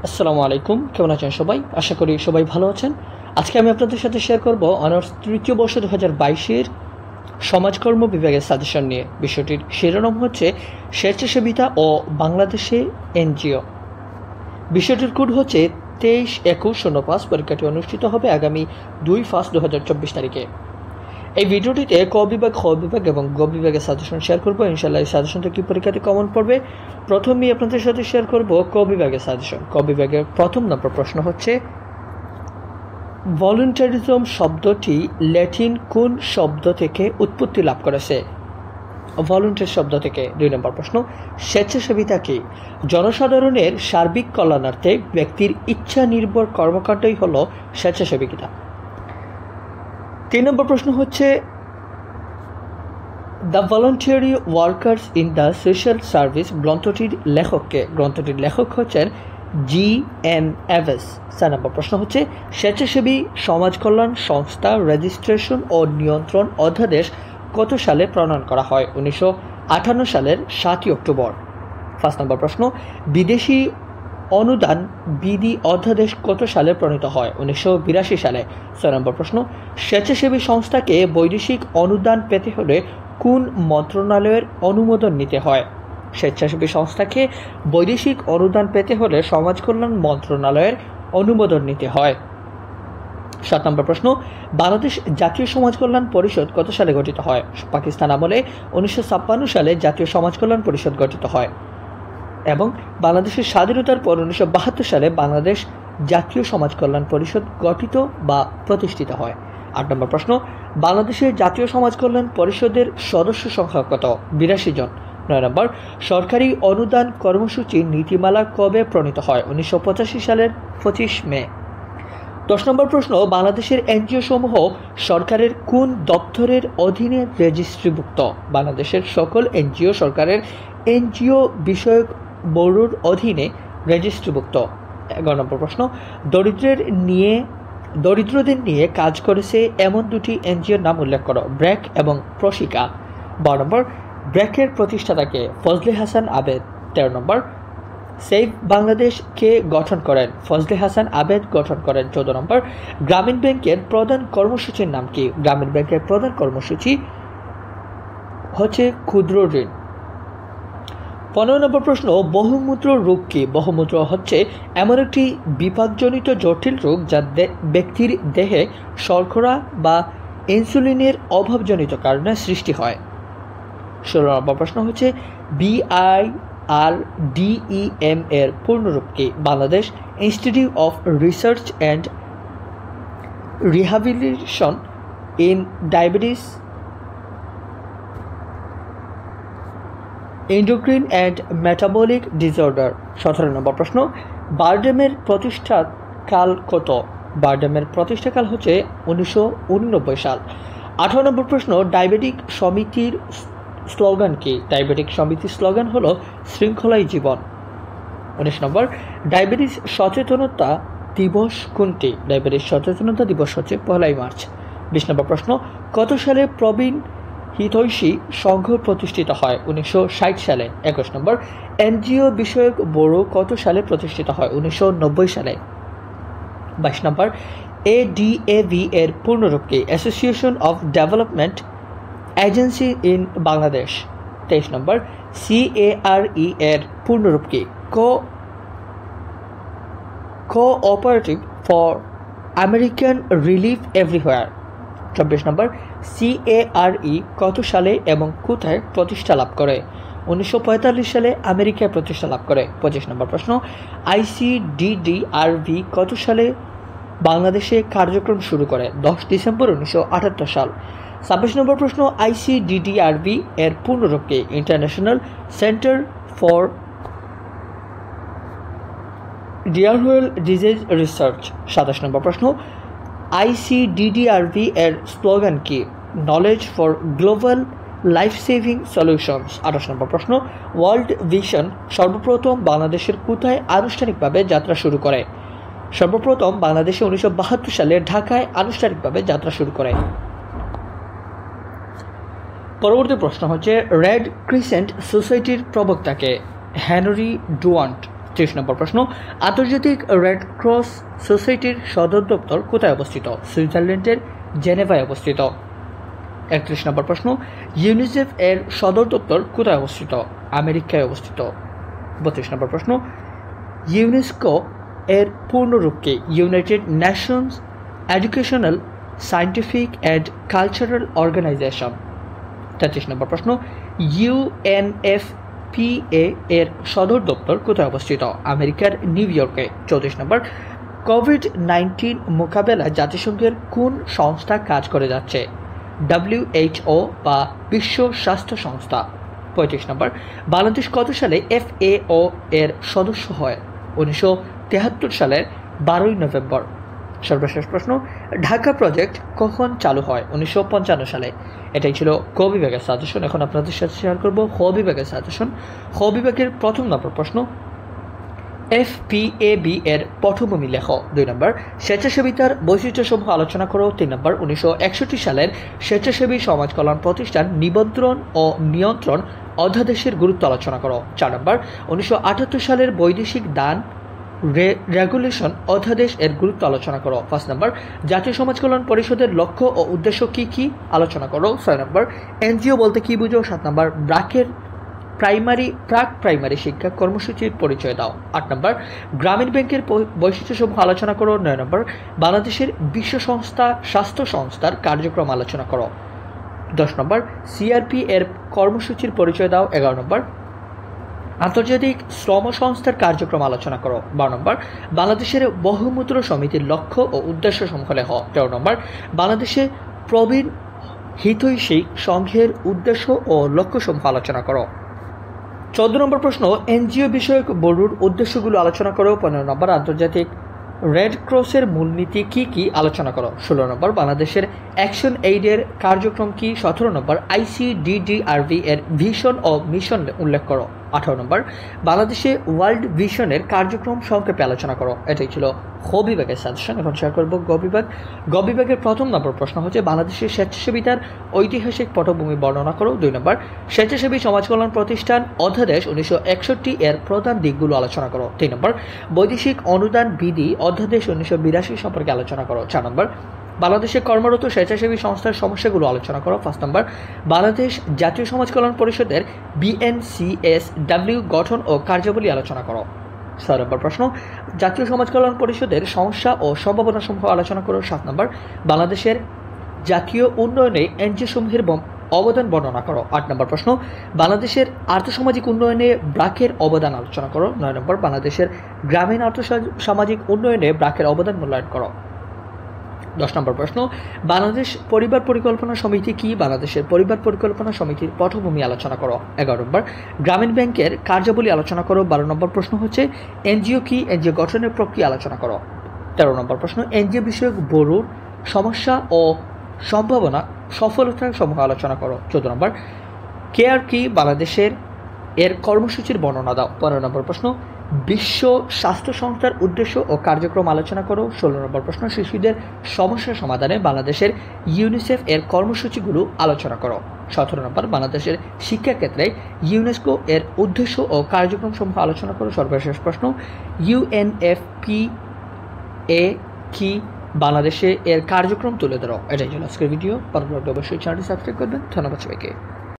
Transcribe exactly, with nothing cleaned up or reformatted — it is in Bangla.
আসসালামু আলাইকুম, কেমন আছেন সবাই? আশা করি সবাই ভালো আছেন। আজকে আমি আপনাদের সাথে শেয়ার করব অনার্স তৃতীয় বর্ষ দু হাজার বাইশের সমাজকর্ম বিভাগের সাজেশন নিয়ে। বিষয়টির শিরোনাম হচ্ছে স্বেচ্ছাসেবিতা ও বাংলাদেশে এনজিও। বিষয়টির কোড হচ্ছে তেইশ একুশ শূন্য পাঁচ। পরীক্ষাটি অনুষ্ঠিত হবে আগামী দুই ফার্স্ট দু হাজার চব্বিশ তারিখে। এই ভিডিওটিতে ক বিভাগ, খ বিভাগ এবং গ বিভাগের সাজেশন শেয়ার করবো। ইনশাল্লাহ এই সাজেশন থেকে পরীক্ষাতে কমন পড়বে। প্রথমেই আপনাদের সাথে শেয়ার করব ক বিভাগের সাজেশন। ক বিভাগের প্রথম নম্বর প্রশ্ন হচ্ছে, ভলান্টারিজম শব্দটি ল্যাটিন কোন শব্দ থেকে উৎপত্তি লাভ করেছে? ভলান্টিয়ার শব্দ থেকে। দুই নম্বর প্রশ্ন, স্বেচ্ছাসেবিতা কি? জনসাধারণের সার্বিক কল্যাণার্থে ব্যক্তির ইচ্ছা নির্ভর কর্মকাণ্ডই হল স্বেচ্ছাসেবিতা। তিন নম্বর প্রশ্ন হচ্ছে, the voluntary workers in the social service গ্রন্থটির লেখককে? গ্রন্থটির লেখক হচ্ছেন জি এন এভেস। চার নম্বর প্রশ্ন হচ্ছে, স্বেচ্ছাসেবী সমাজ কল্যাণ সংস্থা রেজিস্ট্রেশন ও নিয়ন্ত্রণ অধ্যাদেশ কত সালে প্রণয়ন করা হয়? উনিশশো আটান্ন সালের সাতই অক্টোবর। পাঁচ নম্বর প্রশ্ন, বিদেশি অনুদান বিধি অধ্যাদেশ কত সালে প্রণীত হয়? উনিশশো বিরাশি সালে। ছয় নম্বর প্রশ্ন, স্বেচ্ছাসেবী সংস্থাকে বৈদেশিক অনুদান পেতে হলে কোন মন্ত্রণালয়ের অনুমোদন নিতে হয়? স্বেচ্ছাসেবী সংস্থাকে বৈদেশিক অনুদান পেতে হলে সমাজ কল্যাণ মন্ত্রণালয়ের অনুমোদন নিতে হয়। সাত নম্বর প্রশ্ন, বাংলাদেশ জাতীয় সমাজ কল্যাণ পরিষদ কত সালে গঠিত হয়? পাকিস্তান আমলে উনিশশো ছাপ্পান্ন সালে জাতীয় সমাজ কল্যাণ পরিষদ গঠিত হয় এবং বাংলাদেশের স্বাধীনতার পর উনিশশো বাহাত্তর সালে বাংলাদেশ জাতীয় সমাজ কল্যাণ পরিষদ গঠিত বা প্রতিষ্ঠিত হয়। আট নম্বর প্রশ্ন, বাংলাদেশের জাতীয় সমাজ কল্যাণ পরিষদের সদস্য সংখ্যা কত? বিরাশি জন। নয় নম্বর, সরকারি অনুদান কর্মসূচির নীতিমালা কবে প্রণীত হয়? উনিশশো পঁচাশি সালের পঁচিশ মে। দশ নম্বর প্রশ্ন, বাংলাদেশের এনজিও সমূহ সরকারের কোন দপ্তরের অধীনে রেজিস্ট্রিভুক্ত? বাংলাদেশের সকল এনজিও সরকারের এনজিও বিষয়ক ব্যুরোর অধীনে রেজিস্ট্রিভুক্ত। এগারো নম্বর প্রশ্ন, দরিদ্রের নিয়ে দরিদ্রদের নিয়ে কাজ করেছে এমন দুটি এনজিওর নাম উল্লেখ করো। ব্র্যাক এবং প্রশিকা। বারো নম্বর, ব্র্যাকের প্রতিষ্ঠাতাকে? ফজলে হাসান আবেদ। তেরো নম্বর, সেভ বাংলাদেশ কে গঠন করেন? ফজলে হাসান আবেদ গঠন করেন। চৌদ্দ নম্বর, গ্রামীণ ব্যাংকের প্রধান কর্মসূচির নাম কি? গ্রামীণ ব্যাংকের প্রধান কর্মসূচি হচ্ছে ক্ষুদ্র ঋণ। পনেরো নম্বর প্রশ্ন, বহুমূত্র রোগ কি? বহুমূত্র হচ্ছে এমন একটি বিপাকজনিত জটিল রোগ যা ব্যক্তির দেহে শর্করা বা ইনসুলিনের অভাবজনিত কারণে সৃষ্টি হয়। ষোলো নম্বর প্রশ্ন হচ্ছে, বিআই আর ডিইএম এর পূর্ণরূপ কি? Bangladesh institute of research and rehabilitation in diabetes, endocrine and metabolic disorder. সতেরো নম্বর প্রশ্ন, বারডেমের প্রতিষ্ঠাকাল কত? বারডেমের প্রতিষ্ঠাকাল হচ্ছে উনিশশো উননব্বই সাল। আঠারো নম্বর প্রশ্ন, ডায়াবেটিক সমিতির স্লোগান কি? ডায়াবেটিক সমিতির স্লোগান হলো শৃঙ্খলাই জীবন। উনিশ নম্বর, ডায়াবেটিস সচেতনতা দিবস কোনটি? ডায়াবেটিস সচেতনতা দিবস হচ্ছে পয়লাই মার্চ। বিশ নম্বর প্রশ্ন, কত সালে প্রবীণ হিতৈষী সংঘ প্রতিষ্ঠিত হয়? উনিশশো ষাট সালে। একুশ নম্বর, এনজিও বিষয়ক ব্যুরো কত সালে প্রতিষ্ঠিত হয়? উনিশশো নব্বই সালে। বাইশ নম্বর, এডিএভি এর পূর্ণরূপ কি? Association of development agency in Bangladesh. তেইশ নম্বর, সিএআরই এর পূর্ণরূপ কি? Co cooperative for American relief everywhere. চব্বিশ নম্বর, সিএআরই কত সালে এবং কোথায় প্রতিষ্ঠা লাভ করে? উনিশশো পঁয়তাল্লিশ সালে আমেরিকায় প্রতিষ্ঠা লাভ করে। পঁচিশ নম্বর প্রশ্ন, আইসিডিডিআরভি কত সালে বাংলাদেশে কার্যক্রম শুরু করে? দশ ডিসেম্বর উনিশশো আটাত্তর সাল। ছাব্বিশ নম্বর প্রশ্ন, আইসিডিডিআরভি এর পূর্ণরূপ কি? International centre for diarrhoeal disease research. সাতাশ নম্বর প্রশ্ন, আইসিডিডিআরভি এর স্লোগান কি? Knowledge for global life saving solutions. আঠাশ নম্বর প্রশ্ন, ওয়ার্ল্ড ভিশন সর্বপ্রথম বাংলাদেশের কোথায় আনুষ্ঠানিকভাবে যাত্রা শুরু করে? সর্বপ্রথম বাংলাদেশে উনিশশো বাহাত্তর সালে ঢাকায় আনুষ্ঠানিকভাবে যাত্রা শুরু করে। পরবর্তী প্রশ্ন হচ্ছে রেড ক্রিসেন্ট সোসাইটির প্রবক্তাকে? হেনরি ডুয়ান্ট। ত্রিশ নম্বর প্রশ্ন, আন্তর্জাতিক রেড ক্রস সোসাইটির সদর দপ্তর কোথায় অবস্থিত? সুইজারল্যান্ডের জেনেভায় অবস্থিত। একত্রিশ নম্বর প্রশ্ন, ইউনিসেফ এর সদর দপ্তর কোথায় অবস্থিত? আমেরিকায় অবস্থিত। বত্রিশ নম্বর প্রশ্ন, ইউনেস্কো এর পূর্ণরূপ কি? United nations educational, scientific and cultural organisation. তেত্রিশ নম্বর প্রশ্ন, ইউএনএফপিএ এর সদর দপ্তর কোথায় অবস্থিত? আমেরিকার নিউ ইয়র্কে। চৌত্রিশ নম্বর, কোভিড নাইন্টিন মোকাবেলায় জাতিসংঘের কোন সংস্থা কাজ করে যাচ্ছে? ডব্লিউএইচও বা বিশ্ব স্বাস্থ্য সংস্থা। পঁয়ত্রিশ নম্বর, বাংলাদেশ কত সালে এফএও এর সদস্য হয়? উনিশশো তেহাত্তর সালের বারোই নভেম্বর। সর্বশেষ প্রশ্ন, ঢাকা প্রজেক্ট কখন চালু হয়? উনিশশো পঞ্চান্ন সালে। এটাই ছিল ক বিভাগের সাজেশন। এখন আপনাদের সাথে শেয়ার করব খ বিভাগের সাজেশন। খ বিভাগের প্রথম নম্বর প্রশ্ন, এফপিএবি এর পটভূমি লেখ। দুই নম্বর, স্বেচ্ছাসেবিতার বৈশিষ্ট্যসমূহ আলোচনা করো। তিন নম্বর, উনিশশো একষট্টি সালের স্বেচ্ছাসেবী সমাজ কল্যাণ প্রতিষ্ঠান নিবন্ধন ও নিয়ন্ত্রণ অধ্যাদেশের গুরুত্ব আলোচনা করো। চার নম্বর, উনিশশো আটাত্তর সালের বৈদেশিক দান রেগুলেশন অধ্যাদেশ এর গুরুত্ব আলোচনা করো। পাঁচ নম্বর, জাতীয় সমাজ কল্যাণ পরিষদের লক্ষ্য ও উদ্দেশ্য কি কি আলোচনা করো। ছয় নম্বর, এনজিও বলতে কি বুঝো। সাত নম্বর, ব্রাকের প্রাইমারি প্রাক প্রাইমারি শিক্ষা কর্মসূচির পরিচয় দাও। আট নম্বর, গ্রামীণ ব্যাংকের বৈশিষ্ট্যসমূহ আলোচনা করো। নয় নম্বর, বাংলাদেশের বিশ্ব সংস্থা স্বাস্থ্য সংস্থার কার্যক্রম আলোচনা করো। দশ নম্বর, সিআরপি এর কর্মসূচির পরিচয় দাও। এগারো নম্বর, আন্তর্জাতিক শ্রম সংস্থার কার্যক্রম আলোচনা করো। বারো নম্বর, বাংলাদেশের বহুমূত্র সমিতির লক্ষ্য ও উদ্দেশ্য সমূহ লেখ। তেরো নম্বর, বাংলাদেশে প্রবীণ হিতৈষী সংঘের উদ্দেশ্য ও লক্ষ্যসমূহ আলোচনা করো। চোদ্দ নম্বর প্রশ্ন, এনজিও বিষয়ক বোর্ডের উদ্দেশ্যগুলো আলোচনা করো। পনেরো নম্বর, আন্তর্জাতিক রেড ক্রসের মূলনীতি কি কি আলোচনা করো। ষোলো নম্বর, বাংলাদেশের অ্যাকশন এইডের কার্যক্রম কি। সতেরো নম্বর, আইসিডিডিআরভি এর ভিশন ও মিশন উল্লেখ করো। আঠারো নম্বর, বাংলাদেশে ওয়ার্ল্ড ভিশনের কার্যক্রম সংক্ষেপে আলোচনা করো। এটাই ছিল খ বিভাগের সাজেশন। এখন শেয়ার করবো গ বিভাগ। গ বিভাগের প্রথম নম্বর প্রশ্ন হচ্ছে, বাংলাদেশের স্বেচ্ছাসেবিতার ঐতিহাসিক পটভূমি বর্ণনা করো। দুই নম্বর, স্বেচ্ছাসেবী সমাজ কল্যাণ প্রতিষ্ঠান অধ্যাদেশ উনিশশো একষট্টি এর প্রধান দিকগুলো আলোচনা করো। তিন নম্বর, বৈদেশিক অনুদান বিধি অধ্যাদেশ উনিশশো বিরাশি সম্পর্কে আলোচনা করো। চার নম্বর, বাংলাদেশে কর্মরত স্বেচ্ছাসেবী সংস্থার সমস্যাগুলো আলোচনা করো। পাঁচ নম্বর, বাংলাদেশ জাতীয় সমাজ কল্যাণ পরিষদের বিএনসিএসডব্লিউ গঠন ও কার্যাবলী আলোচনা করো। ছয় নম্বর প্রশ্ন, জাতীয় সমাজ কল্যাণ পরিষদের সমস্যা ও সম্ভাবনা সমূহ আলোচনা করো। সাত নম্বর, বাংলাদেশের জাতীয় উন্নয়নে এনজিও সমূহের অবদান বর্ণনা করো। আট নম্বর প্রশ্ন, বাংলাদেশের আর্থসামাজিক উন্নয়নে ব্রাকের অবদান আলোচনা করো। নয় নম্বর, বাংলাদেশের গ্রামীণ আর্থসামাজিক উন্নয়নে ব্রাকের অবদান মূল্যায়ন করো। দশ নম্বর প্রশ্ন, বাংলাদেশ পরিবার পরিকল্পনা সমিতি কি? বাংলাদেশের পরিবার পরিকল্পনা সমিতির পটভূমি আলোচনা করো। এগারো নম্বর, গ্রামীণ ব্যাংকের কার্যাবলী আলোচনা করো। বারো নম্বর প্রশ্ন হচ্ছে, এনজিও কি? এনজিও গঠনের প্রক্রিয়া আলোচনা করো। তেরো নম্বর প্রশ্ন, এনজিও বিষয়ক বোর্ডের সমস্যা ও সম্ভাবনা সফলতা সমূহ আলোচনা করো। চোদ্দ নম্বর, কেয়ার কি? বাংলাদেশের এর কর্মসূচির বর্ণনা দাও। পনেরো নম্বর প্রশ্ন, বিশ্ব স্বাস্থ্য সংস্থার উদ্দেশ্য ও কার্যক্রম আলোচনা করো। ষোলো নম্বর প্রশ্ন, শিশুদের সমস্যা সমাধানে বাংলাদেশের ইউনিসেফ এর কর্মসূচিগুলো আলোচনা করো। সতেরো নম্বর, বাংলাদেশের শিক্ষাক্ষেত্রে ইউনেস্কো এর উদ্দেশ্য ও কার্যক্রম সমূহ আলোচনা করো। সর্বশেষ প্রশ্ন, ইউএনএফপিএ কি? বাংলাদেশে এর কার্যক্রম তুলে ধরো। এটাই ছিল আজকের ভিডিও। পরবর্তী অবশ্যই চ্যানেলটি সাবস্ক্রাইব করবেন। ধন্যবাদ সবাইকে।